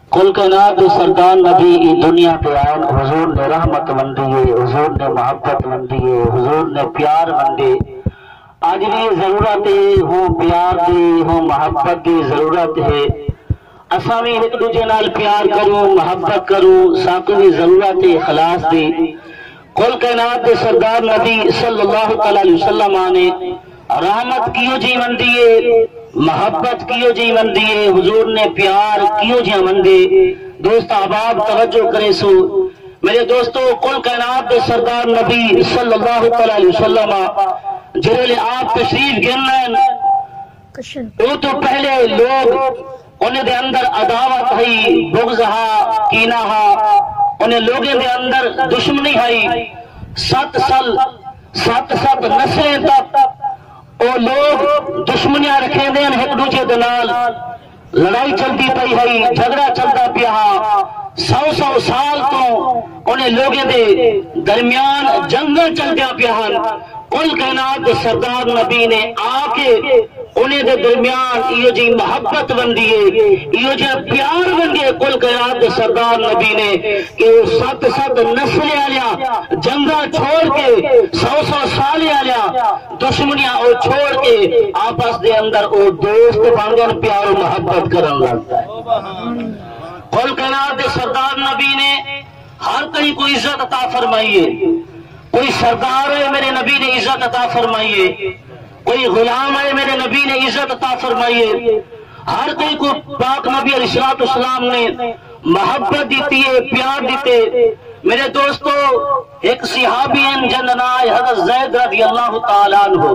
کل کائنات سردار نبی ای دنیا پہ آئین، حضور نے رحمت مندیے، حضور نے محبت مندیے، حضور نے پیار مندے۔ آج بھی ضرورت ہوں پیار دی، ہوں محبت دی ضرورت ہے۔ اساں بھی ایک دوجے نال پیار کروں، محبت کروں، ساکو بھی ضرورت ہے اخلاص دی۔ کل کائنات سردار نبی صلی اللہ علیہ وسلم آنے رحمت کیوں جی مندیے، محبت کیوں جی مندیے، حضور نے پیار کیوں جی مندے۔ دوست احباب توجہ کرے سو میرے دوستو، کل کائنات سردار نبی صلی اللہ علیہ وسلم جرے آپ تشریف گنن وہ تو پہلے لوگ انہیں دے اندر عداوت ہے، بغض ہا، کینہ ہا، انہیں لوگیں دے اندر دشمنی ہے۔ 7 نسلیں تک وہ لوگ دشمنیاں رکھیں دیں ایک دوجے دے نال، لڑائی چلتی پئی ہے، جھگڑا چلتا پیا، 100 سال تو انہیں لوگیں دے درمیان جنگل چلتا پیا۔ کل کائنات سردار نبی نے آ کے انہیں دے درمیان یہ جی محبت بندیے، یہ جی پیار بندیے۔ کل کائنات سردار نبی نے کہ 7 نسلیں آلیا جنگا چھوڑ کے، 100 سال آلیا دشمنیاں او چھوڑ کے آپس دے اندر او دوست بن گئے، پیار و محبت کرن لگ گئے۔ کل کائنات سردار نبی نے ہر کہیں کوئی عزت عطا فرمائیے، کوئی سردار ہے میرے نبی نے عزت عطا فرمائیے، کوئی غلام ہے میرے نبی نے عزت عطا فرمائیے، ہر کوئی کو پاک نبی علیہ السلام نے محبت دیتی ہے، پیار دیتے۔ میرے دوستو، ایک صحابی ہیں جن نام حضرت زید رضی اللہ تعالیٰ عنہ،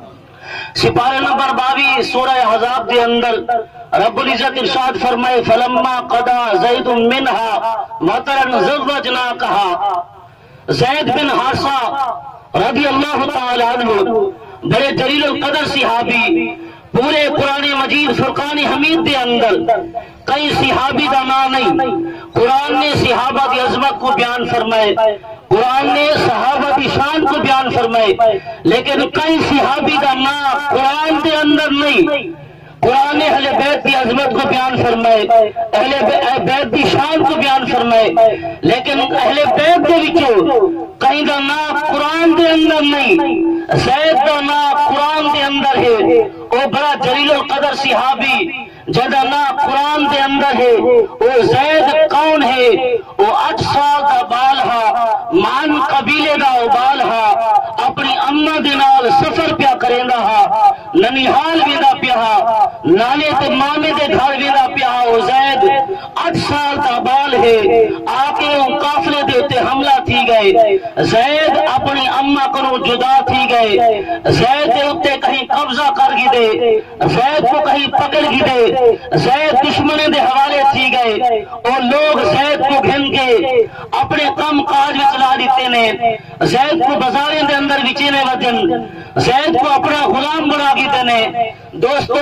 سپارہ نمبر 22 سورہ احزاب دے اندر رب العزت ارشاد فرمائے فلما قضا زید منہا وطرا زوجناکہا۔ زید بن حارثہ رضی اللہ تعالیٰ عنہ بڑے جلیل القدر صحابی، پورے قرآن مجید فرقان حمید دے اندر کئی صحابی دا نام نہیں۔ قرآن نے صحابہ دی عظمت کو بیان فرمائے، قرآن نے صحابہ دی شان کو بیان فرمائے، لیکن کئی صحابی دا نام قرآن دے اندر نہیں۔ قرآن نے اہل بیت دی عظمت کو بیان فرمائے، اہل بیت دی شان کو بیان فرمائے، لیکن اہل بیت دے وچوں کہیں دا نام قرآن دے اندر نہیں۔ زید دا نام قرآن دے اندر ہے، وہ بڑا جلیل القدر صحابی جدا نام قرآن دے اندر ہے۔ وہ زید کون ہے؟ وہ 8 سال دا بال ہا، مان قبیلے دا بال ہا، اپنی اماں دے نال سفر پیا کریندا ہا، ننیحال ویندا پیا ہا، نانے تے مامے دے گھر ویندا پیا ہا۔ وہ زید 8 سال دا بال ہے، آ کے وہ قافلے دے تے حملہ تھی گئے، زید اپنی اماں کو جدا تھی گئے، زید دے اتے کہیں قبضہ کر گی دے، زید کو کہیں پکڑ گی دے، زید دشمنے دے حوالے تھی گئے، اور لوگ زید کو گھن کے اپنے کام کاج میں چلا دیتے نے، زید کو بازاریں دے اندر وچینے وجن، زید کو اپنا غلام بنا دیتے نے۔ دوستو،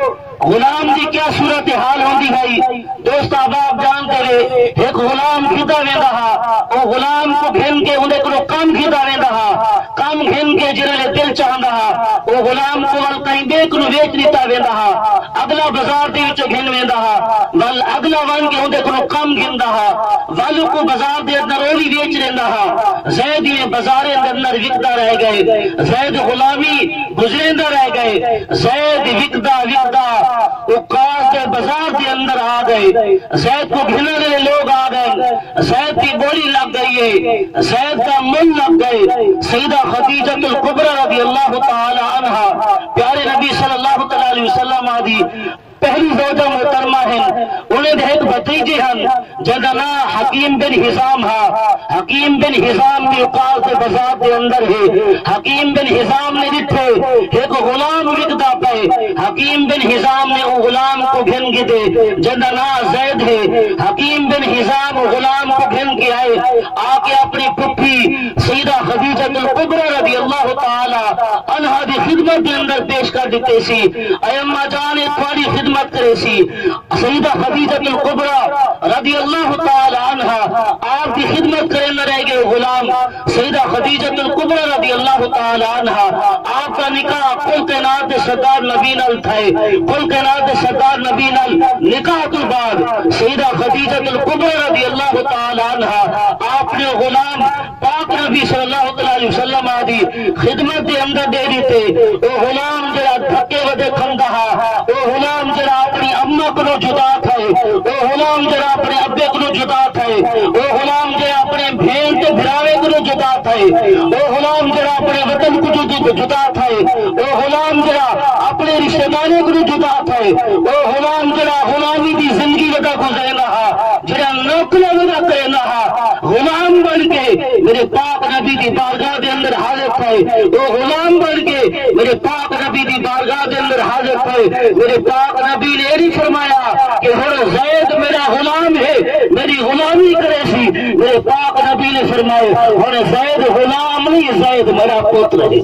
غلام دی کیا صورتحال ہوندی ہے؟ دوست احباب جانتے رہے، ایک غلام کھدا ویندا ہا، وہ غلام کو گھن کے اندے کو کم کھدا ویندا ہا، کم گھن کے جرے دل چاہندا ہا، وہ غلام کو ول کہیں بے کو ویچ دیتا ویندا ہا، اگلا بازار دے وچ گھن ویندا ہا، ول اگلا ون کے اندے کو کم گھندا ہا، ول کو بازار دے اندر وہ بھی ویچ رہندا ہا۔ زید یہ بازارے دے اندر وکدا رہ گئے، زید غلامی گزریندا رہ گئے، زید وکدا وہ کاش کے بازار کے اندر آ گئے، زید کو گھنے والے لوگ آ گئے، زید کی بولی لگ گئی ہے، زید کا من لگ گئے۔ سیدہ خدیجہ الکبریٰ رضی اللہ تعالی عنہ پیارے نبی صلی اللہ علیہ وسلم آدھی پہلی زوجہ محترمہ ہیں، انہیں ایک بھتیجے ہیں جدا نام حکیم بن حزام ہا۔ حکیم بن حزام کی اوقات کے بازار کے اندر ہے، حکیم بن حزام نے جتھے ایک غلام وکدا پے، حکیم بن حزام نے وہ غلام کو گھن کے دے جدا نام زید ہے۔ حکیم بن حزام غلام کو گھن کے آئے، آ کے اپنی پھپھی سیدہ خدیجہ الکبریٰ رضی اللہ تعالی عنہا دی خدمت کے اندر پیش کر دیتے سی، اے اماں جان تھوڑی خدمت کرے سی۔ سیدہ خدیجہ الکبریٰ رضی اللہ تعالی عنہا آپ کی خدمت کرے نہ رہ گئے غلام سیدہ خدیجۃ الکبریٰ رضی اللہ تعالی عنہ آپ کا نکاح کل کائنات دے سردار نبی نال تھے کل کائنات دے سردار نبی نال نکاح تو بعد سیدہ خدیجۃ الکبریٰ رضی اللہ تعالی عنہ آپ نے غلام پاک نبی صلی اللہ علیہ وسلم آدھی خدمت دے اندر دے دیتے وہ غلام جڑا دھکے ودے کھندا وہ غلام جڑا اپنی اماں کو جدا تھے وہ غلام جڑا اپنے ابے کو جدا تھے وہ غلام جڑا اپنے بہن تے بھراوے کو جدا تھے وہ غلام جڑا اپنے وطن کو جدا تھے وہ غلام جڑا اپنے رشتہ داروں کو جدا تھے وہ غلام جڑا غلامی دی زندگی ودا گزرے رہا جڑا نوکری ودا کرے رہا غلام بن کے میرے پاک نبی دی بارگاہ دے اندر حاضر تھے وہ غلام بن کے میرے پاک نبی دی بارگاہ دے اندر حاضر تھے میرے پاک نبی نے یہ فرمایا کہ ہن زید میرا غلام ہے میری غلامی کرے سی میرے پاک نبی نے فرمایا ہن زید غلام نہیں زید میرا پتر ہے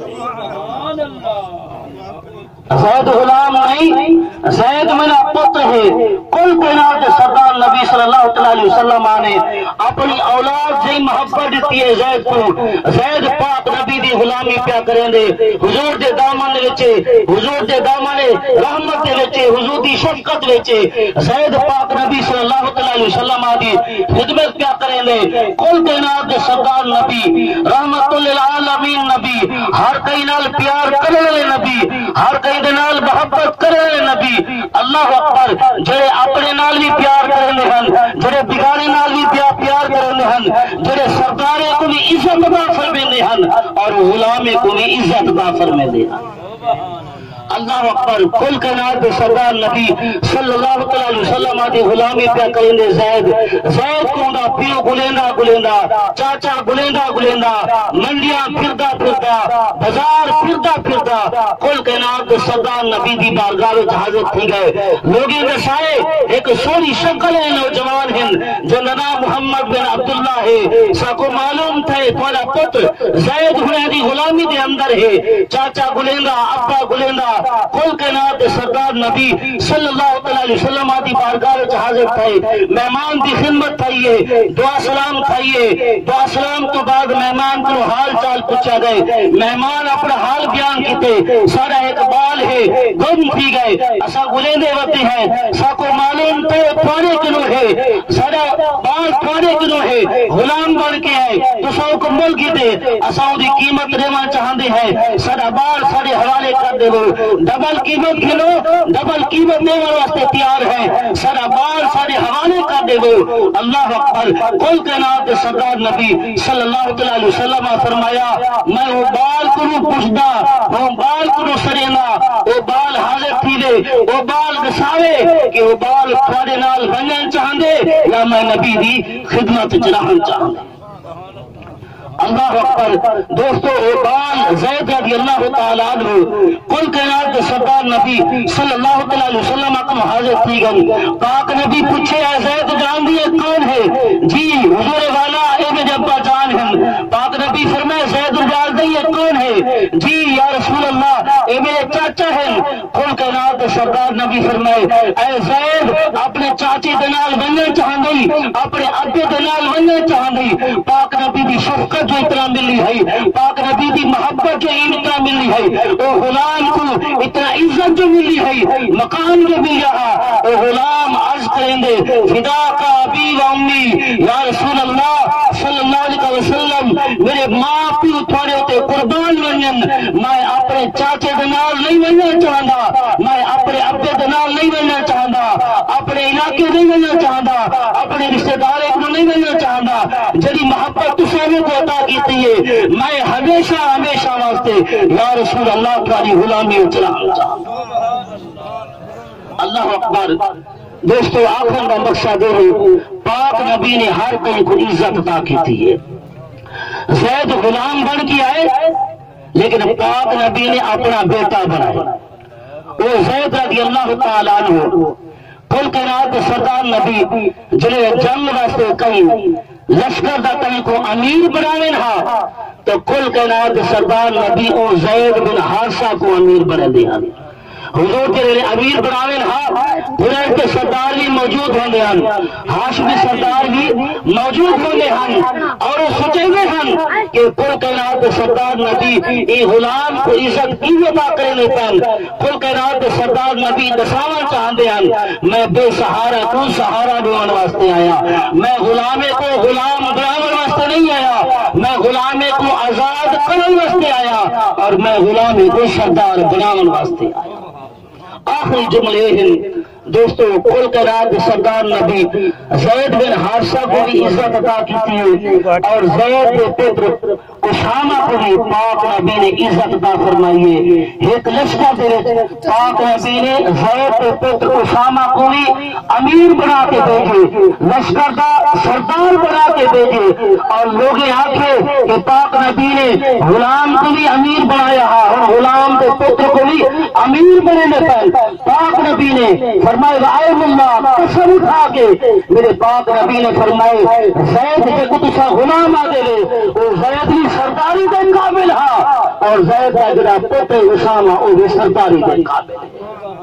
زید غلام نہیں زید میرا پتر ہے کل کائنات سردار نبی صلی اللہ علیہ وسلم نے اپنی اولاد سے محبت دیتی ہے زید کو زید پاک نبی دی غلامی پیا کریں دے حضور دے دامن وچے حضور دے دامن رحمت دے وچے حضور دی شفقت وچے زید پاک نبی صلی اللہ علیہ وسلم دی خدمت پیا کریں دے کل کائنات سردار نبی رحمت للعالمین نبی ہر کئی نال پیار کرنے والے نبی ہر کئی دے نال محبت کرنے والے نبی اللہ اکبر جڑے اپنے نال بھی پیار کرنے ہن جڑے بگانے نال بھی پیار کرنے ہن جڑے سردارے کو بھی عزت دا فرمیندے ہن اور غلامے کو بھی عزت دا فرمیندے ہن اللہ اکبر کل کائنات سردار نبی صلی اللہ علیہ وسلم دی غلامی پیا کریں زید زید کوندا پیو گلیندا گلیندا چاچا گلیندا گلیندا منڈیاں پھردا پھردا بازار پھردا پھردا کل کائنات سردار نبی دی بارگاہ وچ حاضر تھی گئے لوگیں دسائے ایک سونی شکل ہے نوجوان ہیں جن دا نام محمد بن عبداللہ ہے ساکو معلوم تھے تھوڑا پتر زید ہونے دی غلامی دے اندر ہے چاچا گلیندا ابا گلیندا کل کائنات سردار نبی صلی اللہ علیہ وسلم دی بارگاہ وچ حاضر تھے مہمان دی خدمت تھائیے دعا سلام تھائیے دعا سلام تو بعد مہمان کو حال چال پوچھا گئے مہمان اپنا حال بیان کیتے سارا اقبال ہے گم تھی گئے اسا گلیندے وتے ہیں ساکو معلوم تے تھوڑے کنو ہے سارا بال تھوڑے کنو ہے غلام بن کے ہے تو سو کمبل کیتے اسا دی قیمت رہنا چاہندے ہیں سارا بال سارے حوالے کر دے ڈبل قیمت کھلو ڈبل قیمت دینے واسطے تیار ہے سارا بال سارے حوالے کر دے اللہ اکبر کل کائنات سردار نبی صلی اللہ علیہ وسلم فرمایا میں وہ بال کو پوچھدا وہ بال کو سرینا وہ بال حاضر تھی دے وہ بال دساوے کہ وہ بال تھوڑے نال بنن چاہندے یا میں نبی دی خدمت وچ رہن چاہندے اللہ اکبر دوستو اے بال زید رضی اللہ تعالی عنہ کل کائنات سردار نبی صلی اللہ علیہ وسلم کو حاضر تھی گئی پاک نبی پوچھے اے زید جان دیے کون ہے جی حضور والا اے میرے ابا جان ہیں پاک نبی فرمائے زید جان دیے کون ہے جی یا رسول اللہ اے میرے چاچا ہیں کل کائنات سردار نبی فرمائے اے زید اپنے چاچے دے نال بننا چاہندی اپنے ابے دے نال بننا چاہندی پاک نبی دی شفقت جو اتنا ملی ہے پاک نبی دی محبت جو اتنا ملی ہے وہ غلام کو اتنا عزت جو ملی ہے مقام جو مل رہا وہ غلام عرض کریں دے فدا کا ابی و امی یا رسول اللہ صلی اللہ علیہ وسلم میرے ماں پیو تھوڑے ہوتے قربان ونن میں اپنے چاچے دنال نہیں بننا چاہتا میں اپنے ابے دنال نہیں بننا چاہتا اپنے علاقے نہیں بننا چاہتا اپنے رشتہ دارے کو نہیں بننا چاہتا جڑی محبت تو سامنے کو عطا کیتی ہے میں ہمیشہ ہمیشہ واسطے یا رسول اللہ تعالی غلامی چلانا چاہتا اللہ اکبر دوستو آخر کا مقصد ہے پاک نبی نے ہر کوئی کو عزت عطا کیتی ہے زید غلام بن کے آئے لیکن پاک نبی نے اپنا بیٹا بنایا وہ زید رضی اللہ تعالیٰ عنہ کل کائنات سردار نبی جنہیں جنگ واسطے کئی لشکر دا کئی کو امیر بناویں ہاں تو کل کائنات سردار نبی او زید بن حارثہ کو امیر بنا دیا حضور کے امیر بناوے قریش کے سردار بھی موجود ہوں گے ہاشمی سردار بھی موجود ہوں گے اور وہ سوچیں گے کہ کل کائنات سردار نبی ای غلام کو عزت کی عطا کرنے پن کل کائنات سردار نبی دساواں چاہندے ہیں میں بے سہارا کو سہارا بنانے واسطے آیا میں غلامے کو غلام بنانے واسطے نہیں آیا میں غلامے کو آزاد کرنے واسطے آیا اور میں غلامے کو سردار بنانے واسطے آیا آخری جملے ہیں دوستو کل کائنات سردار نبی زید بن حارثہ کو بھی عزت عطا کی تھی اور زید کے پتر اسامہ کو بھی پاک نبی نے عزت عطا فرمائی ہے ایک لشکر دے پاک نبی نے زید کے پتر اسامہ کو بھی امیر بنا کے بھیجے لشکر کا سردار بنا کے بھیجے اور لوگ آنکھیں کہ پاک نبی نے غلام کو بھی امیر بنایا اور غلام کے پتر کو بھی امیر بنانے پر پاک نبی نے فرمائے وعیم اللہ قسم اٹھا کے میرے پاک نبی نے فرمائے زید کے کتسا غلام آگے لے وہ زیدی سرداری دے قابل ہاں اور زید کا جڑا پتر اسامہ وہ بھی سرداری دے قابل ہے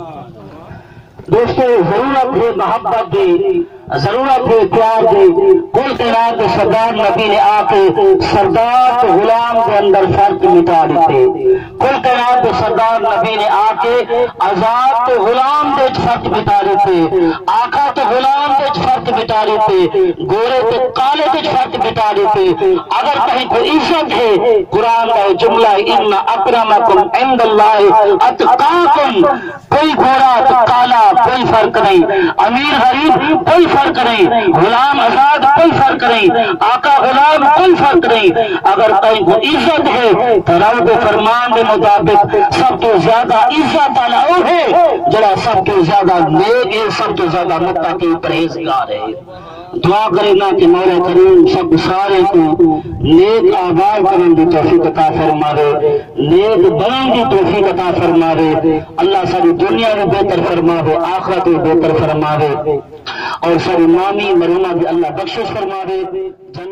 دوستو ضرورت ہے محبت دی ضرورت ہے پیار دی کل کائنات سردار نبی نے آ کے سردار تو غلام کے اندر فرق مٹا دیتے کل کائنات سردار نبی نے آ کے آزاد تو غلام دے فرق مٹا دیتے آقا تو غلام دے فرق مٹا دیتے گورے تو کالے دے فرق مٹا دیتے اگر کہیں کوئی عزت ہے قرآن کا جملہ ان اکرمکم عند اللہ اتقاکم کوئی گورا تو کالا کوئی فرق نہیں امیر غریب کوئی فرق نہیں غلام آزاد کوئی فرق نہیں آقا غلام کوئی فرق نہیں اگر کہیں کو عزت ہے تو رب کے فرمان کے مطابق سب تو زیادہ عزت والا وہ ہے جڑا سب تو زیادہ نیک ہے سب تو زیادہ متقی پرہیزگار ہے دعا کرے نا کہ مولا کریم سب سارے کو نیک آباد کرنے کی توفیق عطا فرمائے نیک بننے کی توفیق عطا فرمائے اللہ ساری دنیا میں بہتر فرمائے آخرت میں بہتر فرمائے اور ساری مامی مرحومہ بھی اللہ بخشش فرمائے